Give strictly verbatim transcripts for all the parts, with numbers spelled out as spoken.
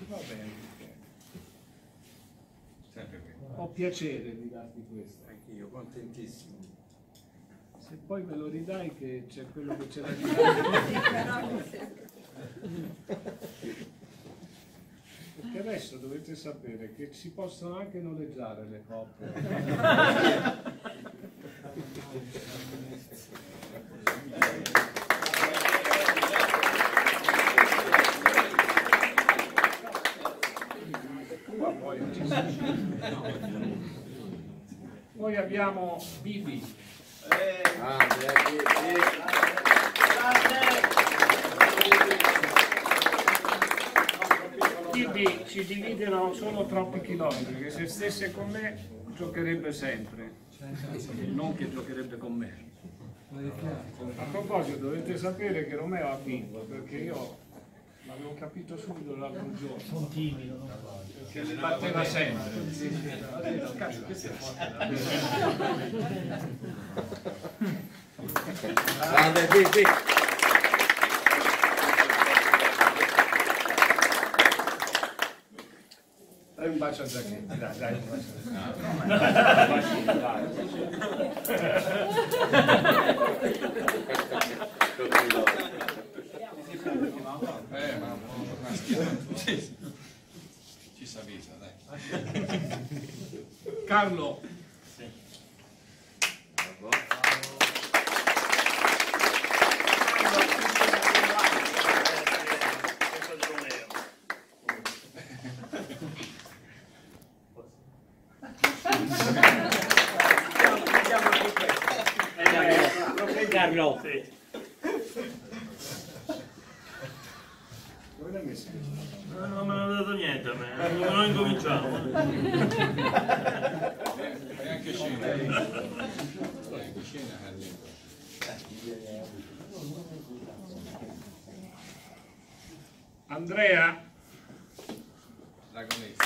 Va bene. Ho piacere di darti questo. Anch'io, contentissimo. Se poi me lo ridai che c'è quello che c'era di dare. Perché adesso dovete sapere che si possono anche noleggiare le coppe. Poi abbiamo Bibi. Bibi ci dividono solo troppi chilometri, che se stesse con me giocherebbe sempre, non che giocherebbe con me. A proposito, dovete sapere che Romeo ha vinto, perché io l'avevo capito subito l'altro giorno. Sono timido, no? Perché mi batteva sempre. Cazzo, questo è forte. Grande, sì, sì. Dai un bacio a Zacchetti, dai, dai un bacio a Eh, ma una schiena, sì. Ci si avvisa, dai. Carlo. Sì. Carlo. Sì. Dove l'hai messo? No, non me ne hanno dato niente a me, non incominciamo. E anche scena. Anche scena. Andrea. L'agonista.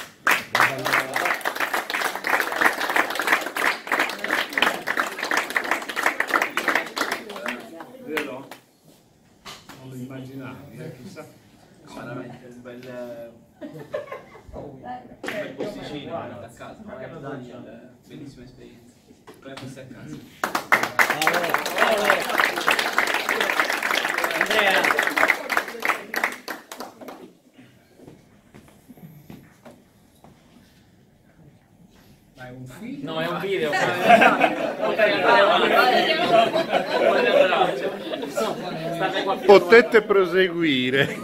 Vero? Non lo immaginavi, eh? Chissà. Veramente un bel, un bel posticino a casa, magari Daniel, bellissima esperienza. Poi fosse a casa. Andrea. Ma è un film? No, è un video. Potete proseguire.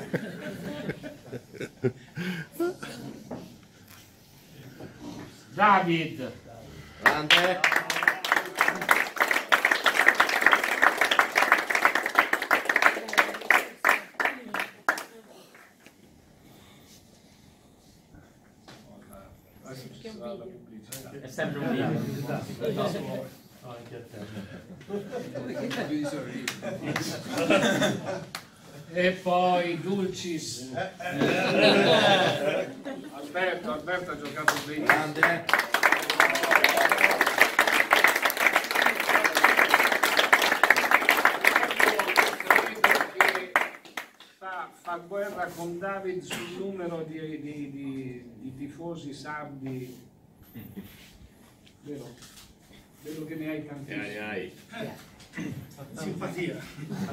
David. Grande. È sempre un video. E poi Dulcis. Alberto, Alberto ha giocato benissimo. Grande. Fa, fa guerra con David sul numero di, di, di, di tifosi sardi. Vero? Vedo che ne hai tantissimi. Hai, Simpatia.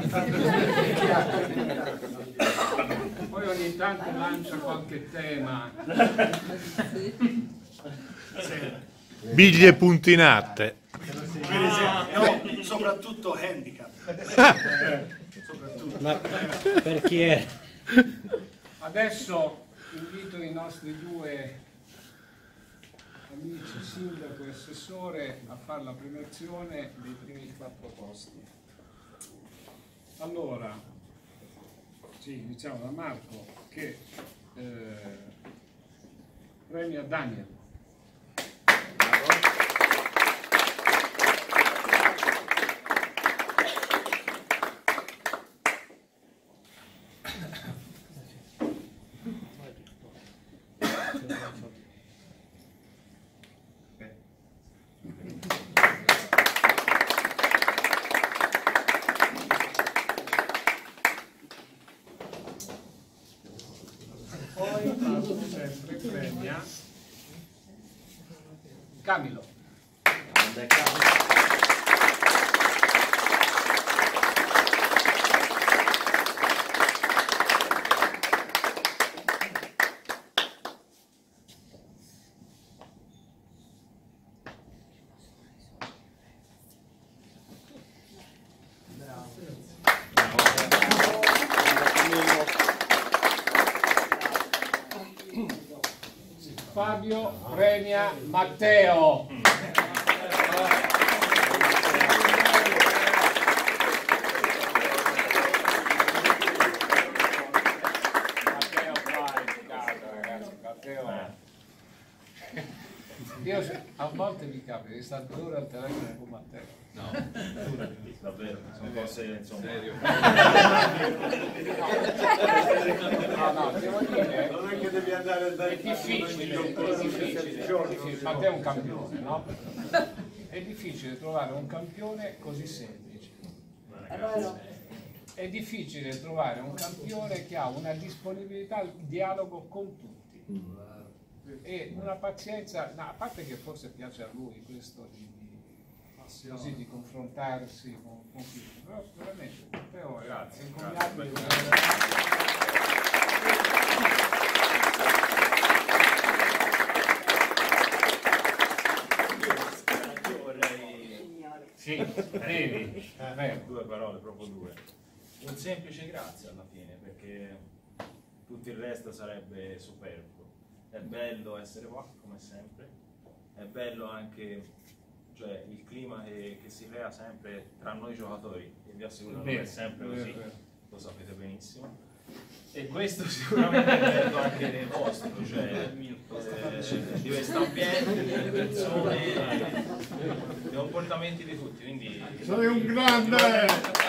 Poi ogni tanto lancia qualche tema. Biglie puntinate. No, soprattutto handicap. Soprattutto. Ma per chi è? Adesso invito i nostri due amici, sindaco e assessore, a fare la premiazione dei primi quattro posti. Allora, sì, diciamo da Marco che eh, premia Daniel. sempre premia Camilo. Fabio premia Matteo. Matteo qua è educato, ragazzi. Matteo io a volte mi capita di stare due ore al telefono con Matteo. No, Davvero, sono cose insomma. serio. No, no, devo dire, Non è che devi andare da è difficile, è difficile, è difficile. Matteo è un campione, no? È difficile trovare un campione così semplice. È difficile trovare un campione che ha una disponibilità al dialogo con tutti e una pazienza, no, a parte che forse piace a lui questo di, di, così, di confrontarsi con, con chiunque, però veramente Matteo è incomiabile. Io vorrei Sì, devi, eh, due parole, proprio due. Un semplice grazie alla fine, perché tutto il resto sarebbe superfluo. È bello essere qua, come sempre, è bello anche, cioè, il clima che, che si crea sempre tra noi giocatori, e vi assicuro che è sempre così, lo sapete benissimo. E questo sicuramente è bello anche nel vostro, cioè eh, di questo ambiente, delle persone, dei comportamenti di tutti, quindi... Sei un grande!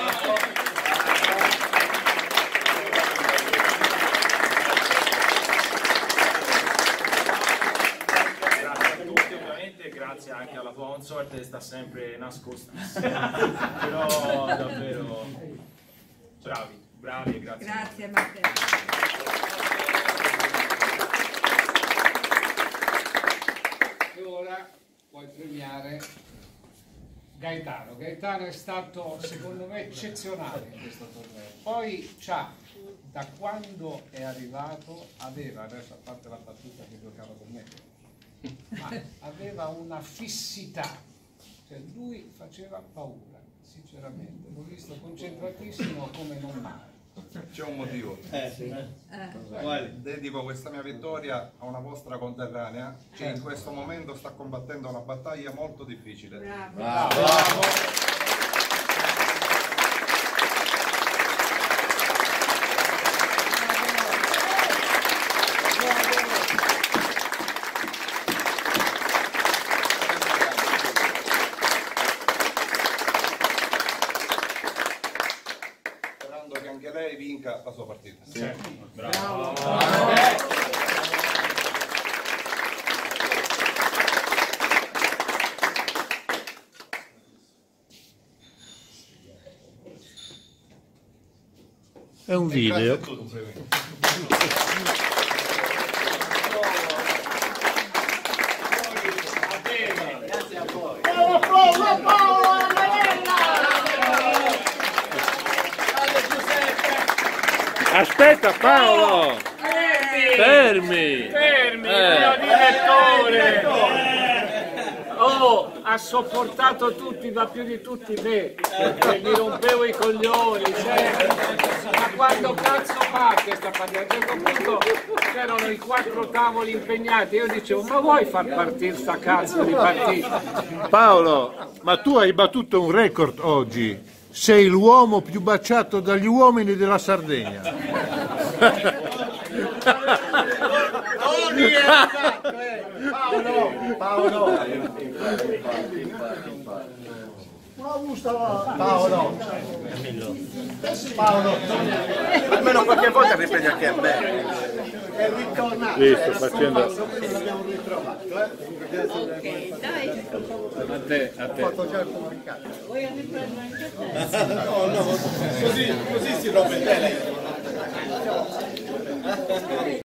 Grazie anche alla consort che sta sempre nascostissima, però davvero bravi, bravi e grazie. Grazie Matteo. E ora puoi premiare Gaetano. Gaetano è stato secondo me eccezionale in questo torneo. Poi c'ha, da quando è arrivato, aveva, adesso a parte la battuta che giocava con me, ma aveva una fissità, cioè lui faceva paura, sinceramente, l'ho visto concentratissimo come non mai. C'è un motivo. Eh. Dedico questa mia vittoria a una vostra conterranea che in questo momento sta combattendo una battaglia molto difficile. Bravo. Bravo. Bravo. Lei vinca la sua partita. Sì. Bravo. È un video. Grazie a voi. Aspetta Paolo! Fermi! Fermi, Eh. mio direttore! Oh, ha sopportato tutti, ma più di tutti me, perché gli rompevo i coglioni, cioè, ma quando cazzo parte questa partita? A un certo punto c'erano i quattro tavoli impegnati, io dicevo, ma vuoi far partire sta cazzo di partita? Paolo, ma tu hai battuto un record oggi. Sei l'uomo più baciato dagli uomini della Sardegna. Paolo, Paolo, Paolo, Paolo, almeno qualche volta riprendi anche a me. è ritornato. Sì, sto facendo. L'abbiamo ritrovato, eh? Ok, dai. A te, a te. Ho fatto già il comunicato. Vuoi riprendere anche te? No, no, così, così si rompe il telefono.